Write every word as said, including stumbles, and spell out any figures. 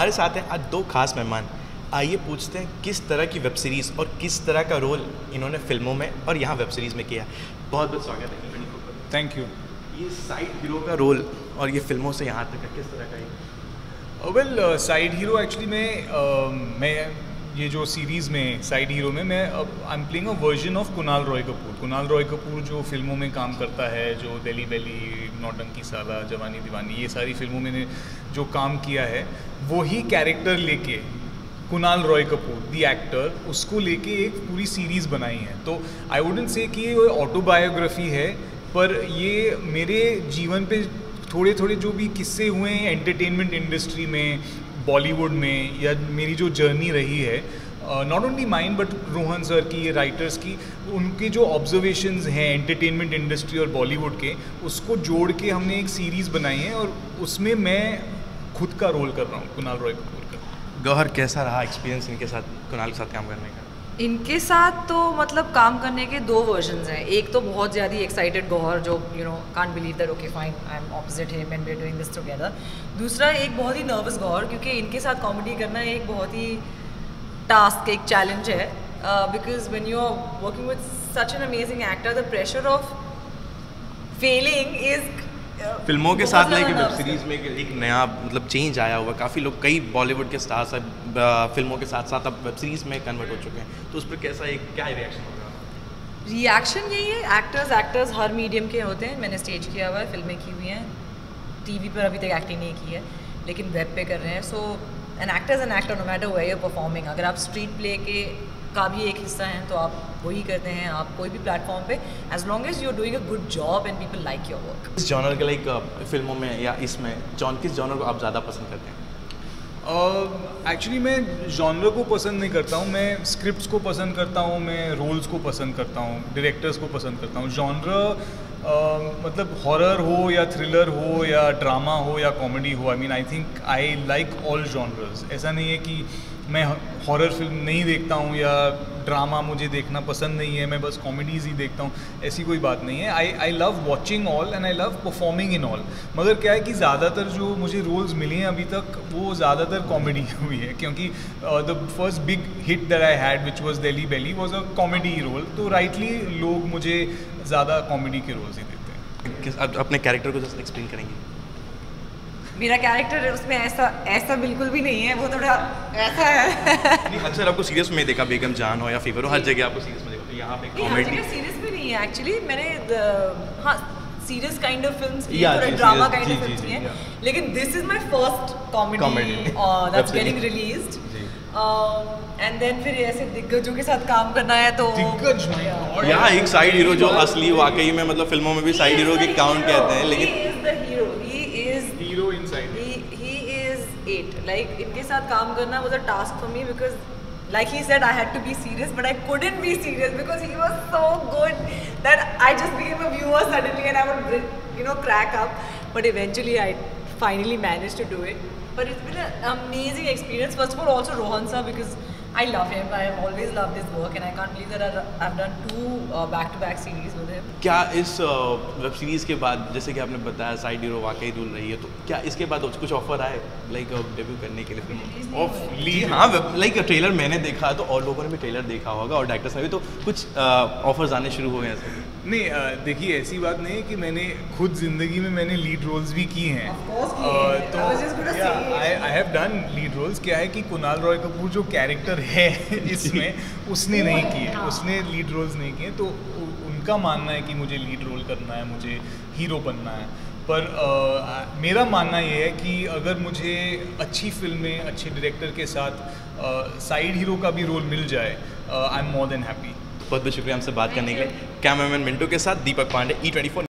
हमारे साथ हैं आज दो खास मेहमान। आइए पूछते हैं किस तरह की वेब सीरीज़ और किस तरह का रोल इन्होंने फिल्मों में और यहाँ वेब सीरीज़ में किया। बहुत बहुत स्वागत है। Thank you. ये साइड हीरो का रोल और ये फिल्मों से यहाँ तक किस तरह का है? वेल साइड हीरो एक्चुअली में uh, मैं ये जो सीरीज़ में साइड हीरो में मैं I am playing a version of Kunal Roy Kapoor. Kunal Roy Kapoor जो फिल्मों में काम करता है, जो दिल्ली बेली, नौटंकी साला, जवानी दीवानी, ये सारी फिल्मों में जो काम किया है, वही कैरेक्टर लेके कुणाल रॉय कपूर दी एक्टर उसको लेके एक पूरी सीरीज़ बनाई है। तो आई वुडंट से कि ये ऑटोबायोग्राफी है, पर ये मेरे जीवन पे थोड़े थोड़े जो भी किस्से हुए हैं एंटरटेनमेंट इंडस्ट्री में, बॉलीवुड में, या मेरी जो जर्नी रही है, not only mind but Rohan sir की, राइटर्स की, उनके जो ऑब्जर्वेशंस हैं एंटरटेनमेंट इंडस्ट्री और बॉलीवुड के, उसको जोड़ के हमने एक सीरीज़ बनाई है और उसमें मैं खुद का रोल कर रहा हूँ कुणाल रॉय कपूर का। गौहर, कैसा रहा एक्सपीरियंस इनके साथ, कुणाल के साथ काम करने का? इनके साथ तो मतलब काम करने के दो वर्जन्स हैं। एक तो बहुत ज़्यादा एक्साइटेड गौहर जो you know can't believe that okay fine I am opposite him and we are doing this together. दूसरा एक बहुत ही नर्वस गौहर, क्योंकि इनके साथ कॉमेडी करना एक बहुत ही टास्क, एक चैलेंज है, because when you are working with such an amazing actor the pressure of failing is फिल्मों के साथ लेके वेब सीरीज़ में एक नया मतलब चेंज आया हुआ। काफ़ी लोग, कई बॉलीवुड के स्टार्स अब फिल्मों के साथ साथ अब वेब सीरीज़ में कन्वर्ट हो चुके हैं, तो उस पर कैसा एक क्या रिएक्शन होगा? रिएक्शन यही है, एक्टर्स एक्टर्स हर मीडियम के होते हैं। मैंने स्टेज किया हुआ है, फिल्में की हुई हैं, टीवी पर अभी तक एक्टिंग नहीं की है, लेकिन वेब पे कर रहे हैं। So an actor is an actor no matter where you are performing. अगर आप स्ट्रीट प्ले के का भी एक हिस्सा हैं तो आप वही करते हैं, आप कोई भी प्लेटफॉर्म पे, as long as you are doing a good job and people like your work. इस जॉनर के लाइक फिल्मों में या इसमें जॉन किस जॉनर को आप ज़्यादा पसंद करते हैं? एक्चुअली uh, मैं जॉनर को पसंद नहीं करता हूँ, मैं स्क्रिप्ट्स को पसंद करता हूँ, मैं रोल्स को पसंद करता हूँ, डायरेक्टर्स को पसंद करता हूँ। जॉनर uh, मतलब हॉरर हो या थ्रिलर हो या ड्रामा हो या कॉमेडी हो, I mean I think I like all genres. ऐसा नहीं है कि मैं हॉरर फिल्म नहीं देखता हूँ या ड्रामा मुझे देखना पसंद नहीं है, मैं बस कॉमेडीज़ ही देखता हूँ, ऐसी कोई बात नहीं है। I I love watching all and I love performing in all. मगर क्या है कि ज़्यादातर जो मुझे रोल्स मिले हैं अभी तक वो ज़्यादातर कॉमेडी हुई है, क्योंकि the first big hit that I had which was Delhi Belly was a comedy role. तो राइटली लोग मुझे ज़्यादा कॉमेडी के रोल्स ही देते हैं। आप अपने कैरेक्टर को जस्ट एक्सप्लेन करेंगे? मेरा कैरेक्टर उसमें ऐसा ऐसा बिल्कुल भी नहीं है, वो थोड़ा ऐसा है। नहीं, अक्सर आपको सीरियस में देखा, बेगम जान हो या फीवर हो, हर जगह आपको सीरियस में देखा, तो यहाँ पे कॉमेडी सीरियस भी नहीं है एक्चुअली। मैंने हाँ सीरियस काइंड ऑफ फिल्म्स की, थोड़ा ड्रामा काइंड ऑफ फिल्म्स की हैं, लेकिन this is my first comedy that's getting released. And then फिर ऐसे दिग्गजों के साथ काम करना है तो दिग्गज यहाँ एक साइड हीरो जो असली वाकई में मतलब फिल्मों में भी साइड हीरो के काउंट कहते हैं, लेकिन hero inside he is it. Like इनके साथ काम करना was a task for me, because like he said I had to be serious but I couldn't be serious because he was so good that I just became a viewer suddenly and I would you know crack up, but eventually I finally managed to do it. But it's been an amazing experience. First of all, also Rohan sir, because I love him. I have always loved his work and I can't believe that I've done two uh, back-to-back series with him. क्या इस web series के बाद, जैसे कि आपने बताया side hero वाकई दूर रही है, तो क्या इसके बाद कुछ ऑफर आए लाइक डेब्यू करने के लिए? ऑफ ली हाँ, लाइक ट्रेलर मैंने देखा तो और लोगों ने भी ट्रेलर देखा होगा और डायरेक्टर्स ने भी, तो कुछ ऑफर्स आने शुरू हो गए ऐसे? नहीं, देखिए ऐसी बात नहीं है कि मैंने खुद ज़िंदगी में मैंने लीड रोल्स भी की हैं, तो I have done lead roles. क्या है कि कुणाल रॉय कपूर जो कैरेक्टर है इसमें उसने नहीं किए, उसने लीड रोल्स नहीं किए, तो उनका मानना है कि मुझे लीड रोल करना है, मुझे हीरो बनना है। पर आ, मेरा मानना ये है कि अगर मुझे अच्छी फिल्में, अच्छे डायरेक्टर के साथ साइड हीरो का भी रोल मिल जाए, I am more than happy. बहुत बहुत शुक्रिया हमसे बात करने के लिए। कैमरामैन मिंटू के साथ Deepak Pandey, E twenty four.